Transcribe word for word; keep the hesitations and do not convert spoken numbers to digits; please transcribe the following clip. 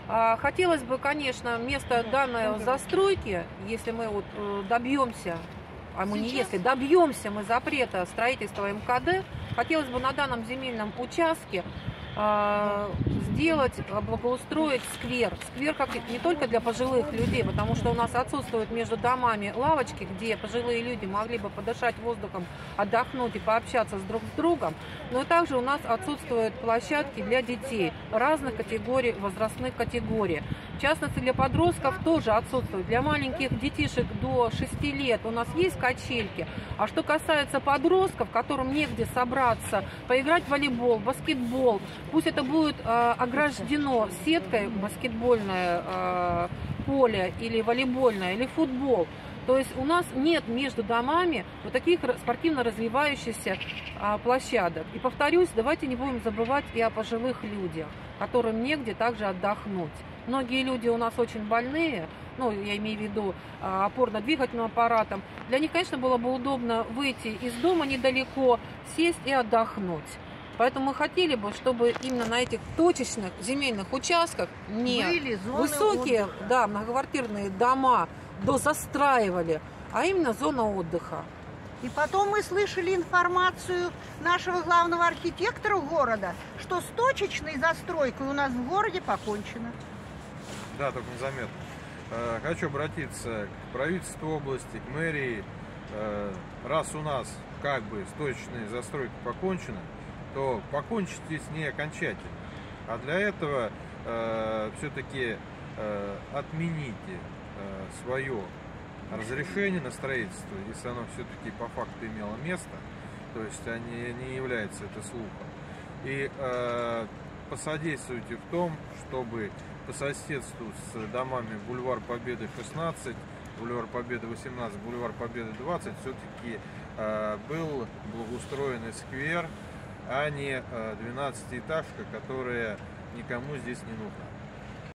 А, хотелось бы, конечно, вместо данной застройки, если мы вот добьемся, а мы не если, добьемся мы запрета строительства эм ка дэ, хотелось бы на данном земельном участке э, сделать, благоустроить сквер. Сквер как не только для пожилых людей, потому что у нас отсутствуют между домами лавочки, где пожилые люди могли бы подышать воздухом, отдохнуть и пообщаться с друг с другом, но также у нас отсутствуют площадки для детей разных категорий, возрастных категорий. В частности, для подростков тоже отсутствует. Для маленьких детишек до шести лет у нас есть качельки. А что касается подростков, которым негде собраться, поиграть в волейбол, баскетбол, пусть это будет э, ограждено сеткой, баскетбольное э, поле или волейбольное, или футбол. То есть у нас нет между домами вот таких спортивно развивающихся а, площадок. И повторюсь, давайте не будем забывать и о пожилых людях, которым негде также отдохнуть. Многие люди у нас очень больные, ну, я имею в виду а, опорно-двигательным аппаратом. Для них, конечно, было бы удобно выйти из дома недалеко, сесть и отдохнуть. Поэтому мы хотели бы, чтобы именно на этих точечных земельных участках не высокие, да, многоквартирные дома дозастраивали, а именно зона отдыха. И потом мы слышали информацию нашего главного архитектора города, что с точечной застройкой у нас в городе покончено. Да, только незаметно. Хочу обратиться к правительству области, к мэрии. Раз у нас как бы с точечной застройкой покончено, то покончить здесь не окончательно. А для этого э, все-таки э, отмените э, свое разрешение на строительство, если оно все-таки по факту имело место, то есть не, не является это слухом. И э, посодействуйте в том, чтобы по соседству с домами бульвар Победы шестнадцать, бульвар Победы восемнадцать, бульвар Победы двадцать все-таки э, был благоустроенный сквер, а не двенадцатиэтажка, которая никому здесь не нужна.